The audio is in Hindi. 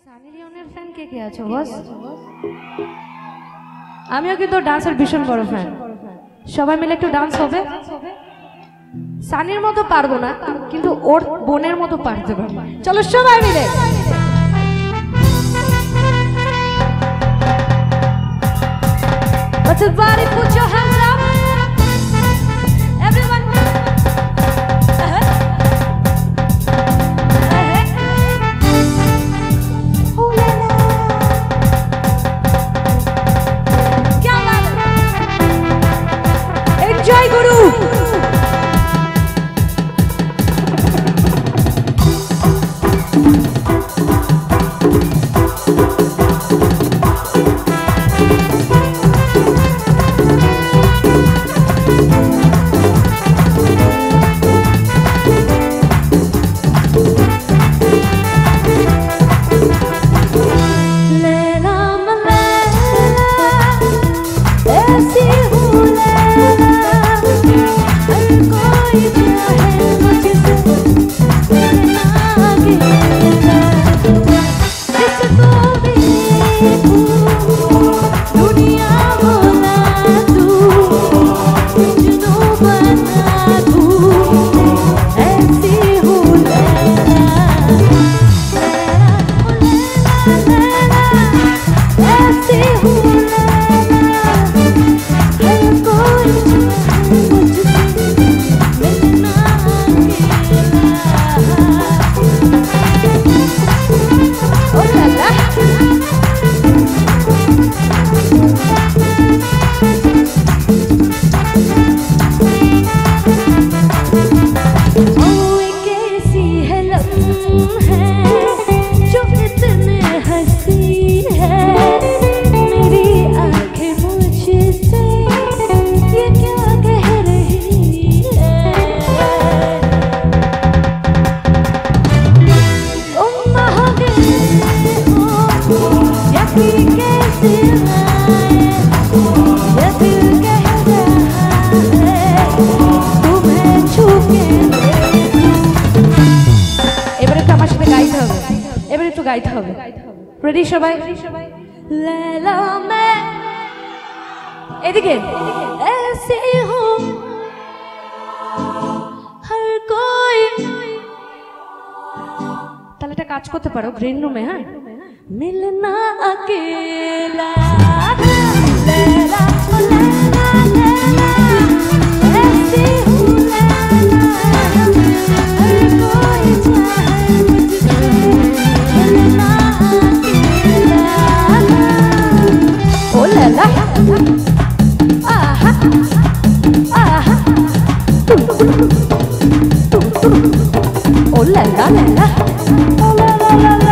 সানি লিওনের ফ্যান কে কে আছো বস? আমিও কিন্তু ডান্সের ভীষণ বড় ফ্যান। সবাই মিলে একটু ডান্স হবে। সানির মতো পারবো না, কিন্তু ওর বোনের মতো পারতে পারবো। চলো সবাই মিলে। Everybody put your hands up. Everyone. Oh la la. क्या बात है? Enjoy गुरु. गाइते হবে রেডি সবাই লাইলা मैं এদিকে ऐसी हूँ हर कोई তাহলে একটা কাজ করতে পারো গ্রিন রুমে হ্যাঁ मिलना अकेला लैला लैला लैला ऐसी हूँ लैला हर कोई चाहे मुझसे मिलना अकेला ओ लैला आहा आहा ओ लैला लैला ओ ला ला ला